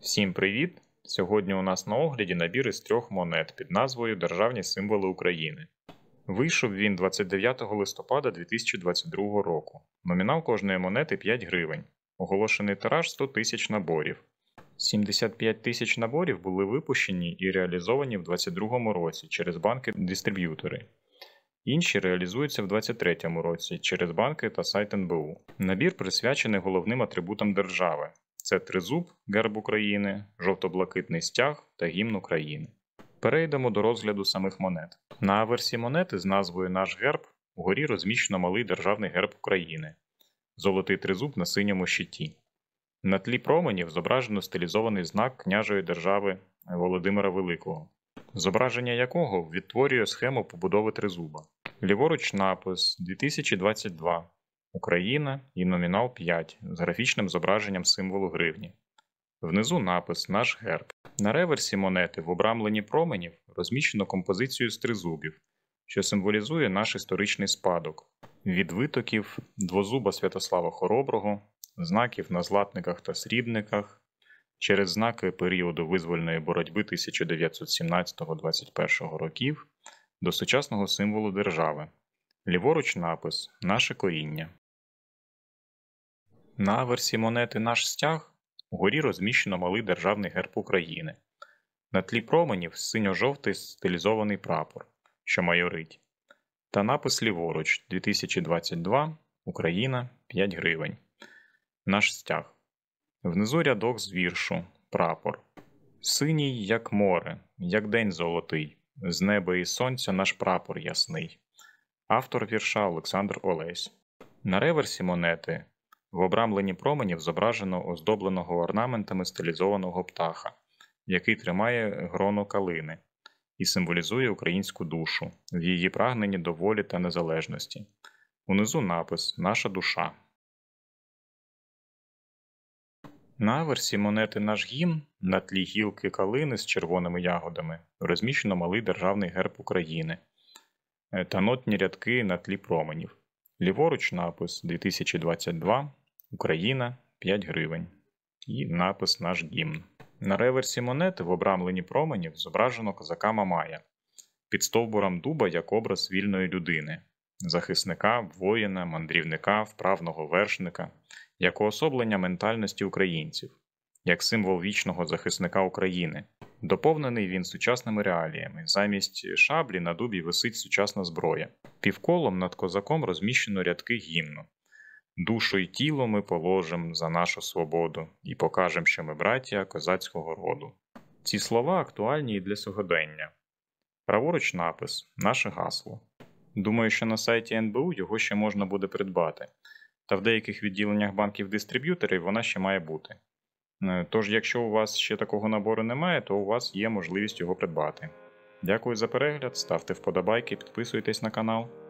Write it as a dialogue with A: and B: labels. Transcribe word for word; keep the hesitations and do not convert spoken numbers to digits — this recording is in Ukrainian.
A: Всім привіт! Сьогодні у нас на огляді набір із трьох монет під назвою Державні символи України. Вийшов він двадцять дев'ятого листопада дві тисячі двадцять другого року. Номінал кожної монети п'ять гривень. Оголошений тираж сто тисяч наборів. сімдесят п'ять тисяч наборів були випущені і реалізовані в двадцять другому році через банки-дистриб'ютори. Інші реалізуються в двадцять третьому році через банки та сайт ен бе у. Набір присвячений головним атрибутам держави. Це тризуб, герб України, жовто-блакитний стяг та гімн України. Перейдемо до розгляду самих монет. На аверсі монети з назвою «Наш герб» вгорі розміщено малий державний герб України. Золотий тризуб на синьому щиті. На тлі променів зображено стилізований знак княжої держави Володимира Великого, зображення якого відтворює схему побудови тризуба. Ліворуч напис дві тисячі двадцять два. Україна і номінал п'ять з графічним зображенням символу гривні. Внизу напис «Наш герб». На реверсі монети в обрамленні променів розміщено композицію з тризубів, що символізує наш історичний спадок. Від витоків двозуба Святослава Хороброго, знаків на златниках та срібниках, через знаки періоду визвольної боротьби тисяча дев'ятсот сімнадцятого - двадцять першого років до сучасного символу держави. Ліворуч напис «Наше коріння». На аверсі монети «Наш стяг» вгорі розміщено малий державний герб України. На тлі променів синьо-жовтий стилізований прапор, що майорить. Та напис ліворуч дві тисячі двадцять два, Україна, п'ять гривень. Наш стяг. Внизу рядок з віршу, прапор. Синій, як море, як день золотий, з неба і сонця наш прапор ясний. Автор вірша Олександр Олесь. На реверсі монети в обрамленні променів зображено оздобленого орнаментами стилізованого птаха, який тримає гроно калини і символізує українську душу в її прагненні до волі та незалежності. Унизу напис «Наша душа». На аверсі монети «Наш гімн» на тлі гілки калини з червоними ягодами розміщено малий державний герб України та нотні рядки на тлі променів. Ліворуч напис дві тисячі двадцять два, Україна, п'ять гривень. І напис «Наш гімн». На реверсі монети в обрамленні променів зображено козака Мамая під стовбуром дуба як образ вільної людини, захисника, воїна, мандрівника, вправного вершника, як уособлення ментальності українців, як символ вічного захисника України. Доповнений він сучасними реаліями. Замість шаблі на дубі висить сучасна зброя. Півколом над козаком розміщено рядки гімну. «Душу й тіло ми положим за нашу свободу і покажем, що ми браття козацького роду». Ці слова актуальні і для сьогодення. Праворуч напис «Наше гасло». Думаю, що на сайті ен бе у його ще можна буде придбати. Та в деяких відділеннях банків-дистриб'юторів вона ще має бути. Тож, якщо у вас ще такого набору немає, то у вас є можливість його придбати. Дякую за перегляд, ставте вподобайки, підписуйтесь на канал.